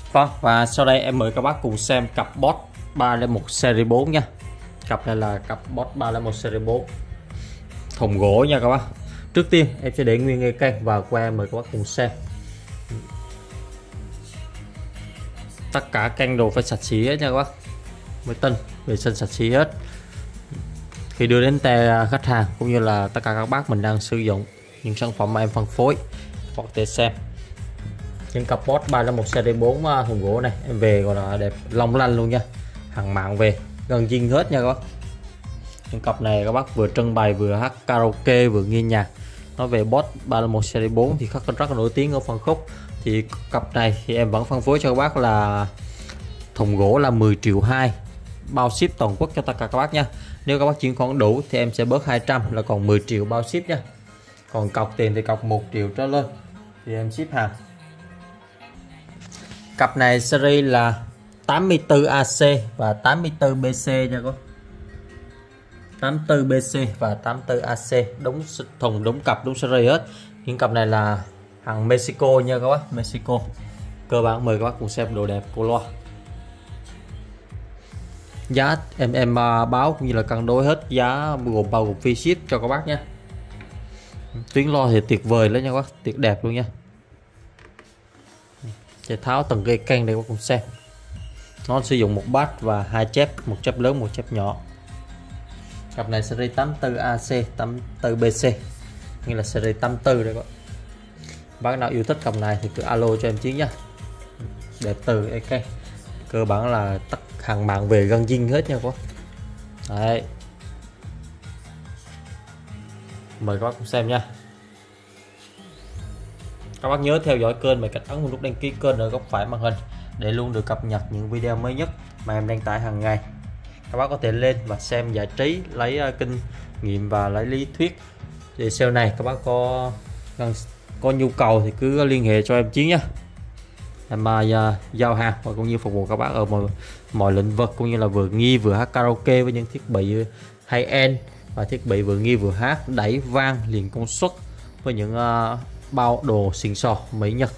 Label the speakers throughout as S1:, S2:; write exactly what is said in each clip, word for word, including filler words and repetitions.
S1: Vâng, và sau đây em mời các bác cùng xem cặp Boss ba không một series bốn nha. Cặp này là cặp Boss ba không một series bốn thùng gỗ nha các bác. Trước tiên em sẽ để nguyên cái cây và qua mời các bác cùng xem. Tất cả canh đồ phải sạch sẽ hết nha các bác, mới tinh, vệ sinh sạch sẽ hết. Khi đưa đến tay khách hàng cũng như là tất cả các bác mình đang sử dụng những sản phẩm mà em phân phối, có thể xem những cặp Boss ba không một series bốn thùng gỗ này em về gọi là đẹp long lanh luôn nha, hàng mạng về gần zin hết nha các bác. Những cặp này các bác vừa trưng bày vừa hát karaoke vừa nghe nhạc. Nói về Boss ba không một series bốn thì rất rất là nổi tiếng ở phân khúc, thì cặp này thì em vẫn phân phối cho các bác là thùng gỗ là mười triệu hai, bao ship toàn quốc cho tất cả các bác nha. Nếu các bác chuyển khoản đủ thì em sẽ bớt hai trăm là còn mười triệu bao ship nha. Còn cọc tiền thì cọc một triệu trở lên thì em ship hàng. Cặp này series là tám mươi tư A C và tám mươi tư B C nha các bác. tám mươi tư B C và tám mươi tư A C đúng thùng đúng cặp đúng series hết. Những cặp này là hàng Mexico nha các bác, Mexico. Cơ bản mời các bác cùng xem đồ đẹp của loa. Giá em em báo cũng như là cân đối hết, giá gồm bao gồm phí ship cho các bác nhé. Tuyến loa thì tuyệt vời lên nha các bác, tuyệt đẹp luôn nha. Để tháo từng cây canh để các bác cùng xem. Nó sử dụng một bass và hai chép, một chép lớn một chép nhỏ. Cặp này series tám mươi tư A C, tám mươi tư B C, như là series tám mươi tư đây các bác. Bác nào yêu thích cặp này thì cứ alo cho em Chiến nha. Đẹp từ cái cây. Cơ bản là tất hàng mạng về gần zin hết nha các bác. Đấy. Mời các bác cùng xem nha. Các bác nhớ theo dõi kênh và cách ấn vào nút đăng ký kênh ở góc phải màn hình để luôn được cập nhật những video mới nhất mà em đăng tải hàng ngày. Các bác có thể lên và xem giải trí, lấy uh, kinh nghiệm và lấy lý thuyết. Thì sau này các bác có có nhu cầu thì cứ liên hệ cho em Chiến nhé. Em uh, giao hàng và cũng như phục vụ các bác ở mọi, mọi lĩnh vực, cũng như là vừa nghi vừa hát karaoke với những thiết bị high end và thiết bị vừa nghi vừa hát đẩy vang liền công suất với những uh, bao đồ xịn sò Mỹ Nhật.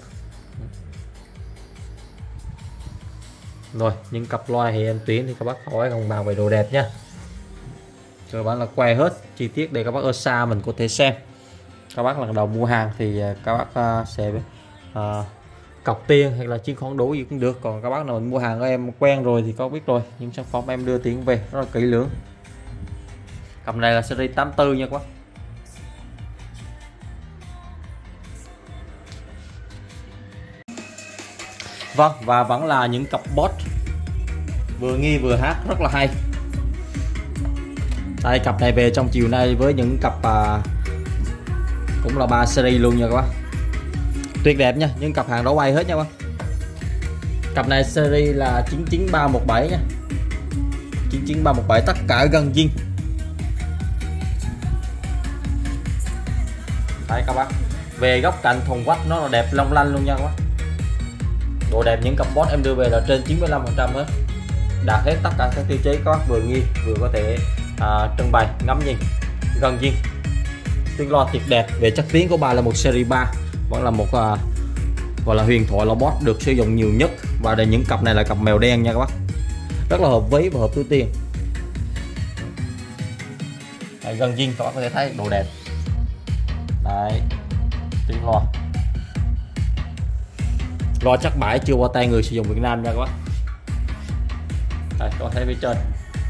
S1: Rồi những cặp loa thì em tuyển thì các bác hỏi không bàn về đồ đẹp nha. Cơ bản là quay hết chi tiết để các bác ở xa mình có thể xem. Các bác lần đầu mua hàng thì các bác uh, sẽ uh, cọc tiền hay là chuyển khoản đủ gì cũng được. Còn các bác nào mình mua hàng của em quen rồi thì có biết rồi, những sản phẩm em đưa tiền về rất là kỹ lưỡng. Cặp này là series tám mươi tư nha các bác. Vâng, và vẫn là những cặp Boss vừa nghi vừa hát rất là hay. Đây, cặp này về trong chiều nay với những cặp à, cũng là ba series luôn nha các bác. Tuyệt đẹp nha, những cặp hàng đấu bay hết nha bác. Cặp này series là chín chín ba một bảy nha. chín chín ba một bảy tất cả gần zin. Đây các bác. Về góc cạnh thùng vách nó là đẹp long lanh luôn nha các bác. Độ đẹp những cặp Boss em đưa về là trên chín mươi lăm phần trăm hết, đạt hết tất cả các tiêu chí. Các bác vừa nghi vừa có thể à, trưng bày ngắm nhìn gần zin. Tiếng loa thiệt đẹp. Về chất tiếng của ba là một series ba vẫn là một à, gọi là huyền thoại loa Boss được sử dụng nhiều nhất, và để những cặp này là cặp mèo đen nha các bác, rất là hợp ví và hợp túi tiền. Đấy, gần zin các bác có thể thấy độ đẹp. Đấy, tiếng loa loa chắc bãi chưa qua tay người sử dụng Việt Nam nha các bác. Đây, có thấy phía trên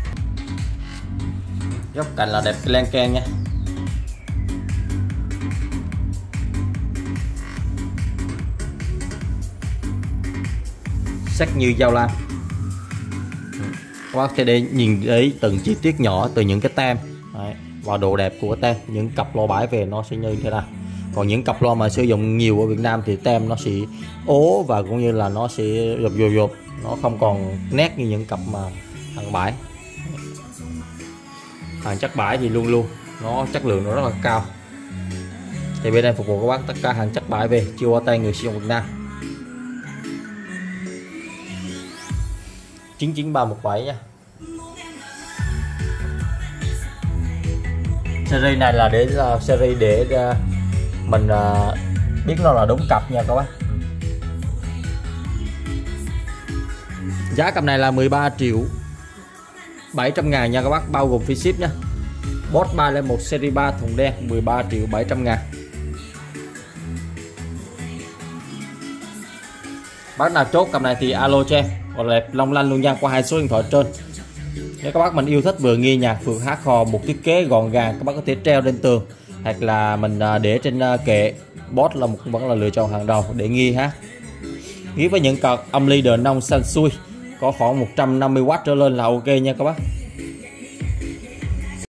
S1: góc cạnh là đẹp lan can nha. Sắc như dao lam. Các bác sẽ để nhìn thấy từng chi tiết nhỏ từ những cái tem. Đấy, và độ đẹp của tem. Những cặp loa bãi về nó sẽ như thế nào. Còn những cặp loa mà sử dụng nhiều ở Việt Nam thì tem nó sẽ ố và cũng như là nó sẽ dột dột dột, nó không còn nét như những cặp mà hàng bãi. Hàng chất bãi thì luôn luôn nó chất lượng nó rất là cao. Thì bên em phục vụ các bác tất cả hàng chất bãi về chưa qua tay người sử dụng Việt Nam. chín chín ba một bảy nha. Series này là để uh, series để uh, mình uh, biết nó là đúng cặp nha các bác. Giá cặp này là mười ba triệu bảy trăm ngàn nha các bác, bao gồm phí ship nha. Boss ba không một series ba thùng đen mười ba triệu bảy trăm ngàn. Bác nào chốt cặp này thì alo cho em, còn đẹp long lanh luôn nha, qua hai số điện thoại trên. Nếu các bác mình yêu thích vừa nghe nhạc vừa hát hò, một thiết kế gọn gàng, các bác có thể treo lên tường hoặc là mình để trên kệ. Boss là một vẫn là lựa chọn hàng đầu để nghe hát. Nghĩ với những card âm ly đờn nông xanh xuôi có khoảng một trăm năm mươi oát trở lên là ok nha các bác.